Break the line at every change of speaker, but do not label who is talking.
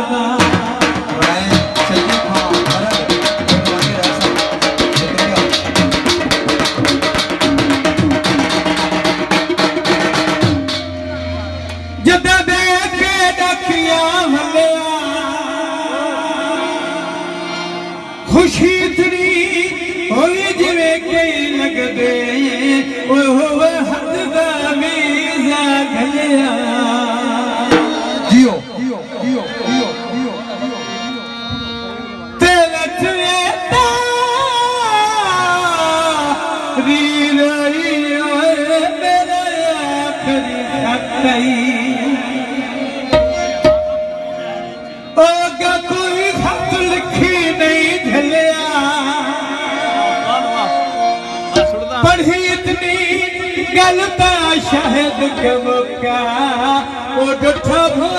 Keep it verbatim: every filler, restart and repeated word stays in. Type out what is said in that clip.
खुशी इतनी होई जिवें कई लगदे ओए होवे हद दा वीज़ा घलिया जियो जियो जियो जियो जियो ते लठवे ता री रही ओए मेरा आखरी खतई ओ गा कोई खत लिखी नहीं पढ़ी इतनी गलता शहद के मौका वो डठा